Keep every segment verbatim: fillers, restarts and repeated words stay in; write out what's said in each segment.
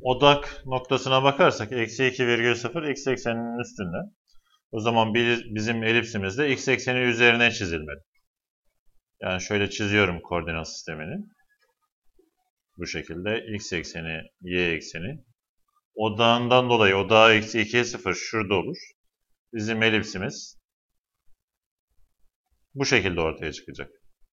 odak noktasına bakarsak eksi iki virgül sıfır x ekseninin üstünde. O zaman bizim elipsimiz de x ekseni üzerine çizilmeli. Yani şöyle çiziyorum koordinat sistemini. Bu şekilde x ekseni, y ekseni. Odağından dolayı odağı eksi ikiye sıfır şurada olur. Bizim elipsimiz bu şekilde ortaya çıkacak.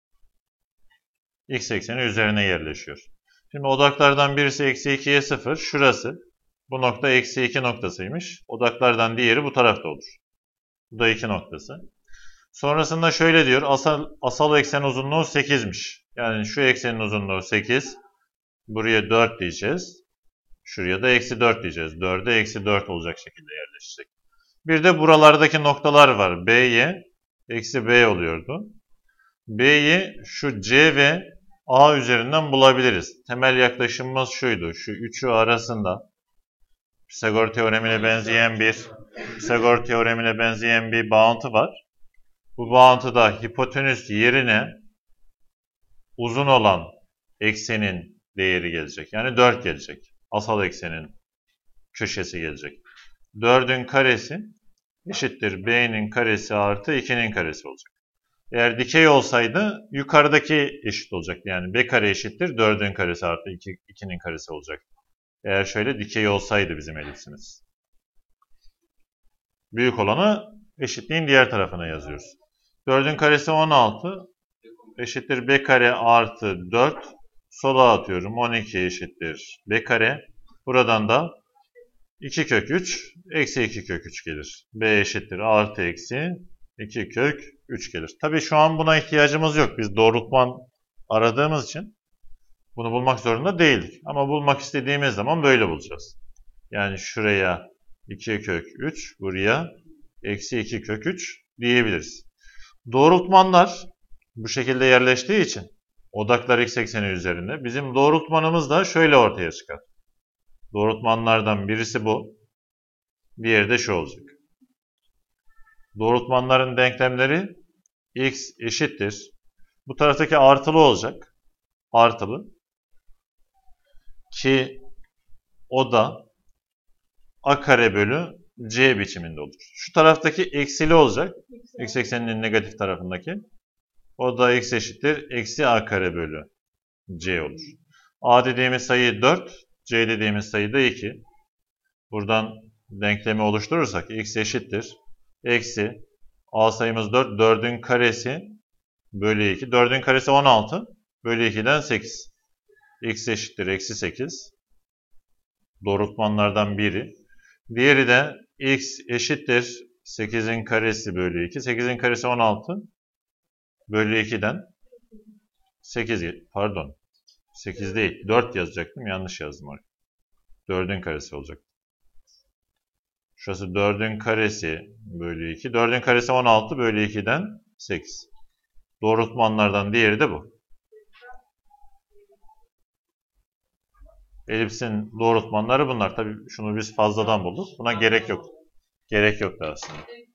X ekseni üzerine yerleşiyor. Şimdi odaklardan birisi eksi ikiye sıfır. Şurası. Bu nokta eksi iki noktasıymış. Odaklardan diğeri bu tarafta olur. Bu da iki noktası. Sonrasında şöyle diyor. Asal, asal eksen uzunluğu sekizmiş. Yani şu eksenin uzunluğu sekiz. Buraya dört diyeceğiz. Şuraya da eksi dört diyeceğiz. dörde eksi dört olacak şekilde yerleşecek. Bir de buralardaki noktalar var. B'ye eksi B oluyordu. B'yi şu C ve A üzerinden bulabiliriz. Temel yaklaşımımız şuydu. Şu üçü arasında Pisagor teoremine benzeyen bir Pisagor teoremine benzeyen bir bağıntı var. Bu bağıntıda hipotenüs yerine uzun olan eksenin değeri gelecek. Yani dört gelecek. Asal eksenin köşesi gelecek. dördün karesi eşittir B'nin karesi artı ikinin karesi olacak. Eğer dikey olsaydı yukarıdaki eşit olacaktı. Yani B kare eşittir dördün karesi artı ikinin karesi olacak. Eğer şöyle dikey olsaydı bizim elipsimiz. Büyük olanı eşitliğin diğer tarafına yazıyoruz. dördün karesi on altı eşittir B kare artı dört. Sola atıyorum. on iki eşittir B kare. Buradan da iki kök üç eksi iki kök üç gelir. B eşittir artı eksi iki kök üç gelir. Tabii şu an buna ihtiyacımız yok. Biz doğrultman aradığımız için bunu bulmak zorunda değildik. Ama bulmak istediğimiz zaman böyle bulacağız. Yani şuraya iki kök üç, buraya eksi iki kök üç diyebiliriz. Doğrultmanlar bu şekilde yerleştiği için odaklar x ekseni üzerinde. Bizim doğrultmanımız da şöyle ortaya çıkar. Doğrultmanlardan birisi bu. Diğeri de şu olacak. Doğrultmanların denklemleri x eşittir. Bu taraftaki artılı olacak. Artılı. Ki o da a kare bölü c biçiminde olur. Şu taraftaki eksili olacak. X ekseninin negatif tarafındaki. O da x eşittir. Eksi a kare bölü c olur. A dediğimiz sayı dört. C dediğimiz sayı da iki. Buradan denklemi oluşturursak x eşittir. Eksi a sayımız dört. dördün karesi bölü iki. dördün karesi on altı. Bölü iki'den sekiz. X eşittir. Eksi sekiz. Doğrultmanlardan biri. Diğeri de x eşittir. sekizin karesi bölü iki. sekizin karesi on altı. Bölü iki'den sekiz. Pardon. sekiz değil. dört yazacaktım. Yanlış yazdım. dördün karesi olacak. Şurası dördün karesi bölü iki. dördün karesi on altı bölü iki'den sekiz. Doğrultmanlardan diğeri de bu. Elipsin doğrultmanları bunlar. Tabii şunu biz fazladan bulduk. Buna gerek yok. Gerek yoktu aslında.